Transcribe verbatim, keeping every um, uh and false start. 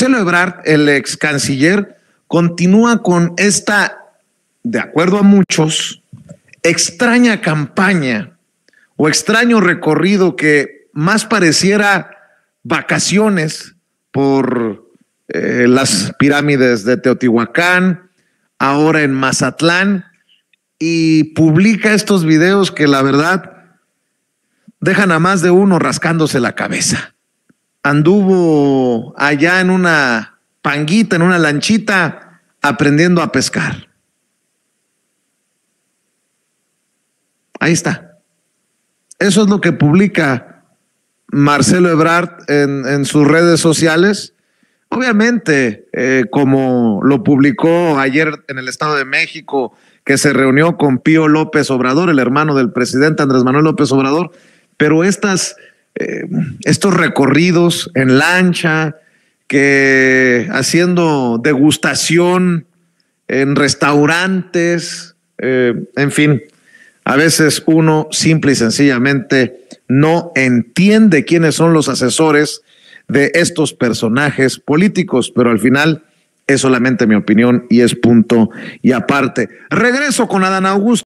Marcelo Ebrard, el ex canciller, continúa con esta, de acuerdo a muchos, extraña campaña o extraño recorrido que más pareciera vacaciones por eh, las pirámides de Teotihuacán, ahora en Mazatlán, y publica estos videos que la verdad dejan a más de uno rascándose la cabeza. Anduvo allá en una panguita, en una lanchita, aprendiendo a pescar. Ahí está. Eso es lo que publica Marcelo Ebrard en, en sus redes sociales. Obviamente, eh, como lo publicó ayer en el Estado de México, que se reunió con Pío López Obrador, el hermano del presidente Andrés Manuel López Obrador, pero estas, eh, estos recorridos en lancha, que haciendo degustación en restaurantes, eh, en fin, a veces uno simple y sencillamente no entiende quiénes son los asesores de estos personajes políticos, pero al final es solamente mi opinión y es punto y aparte. Regreso con Adán Augusto.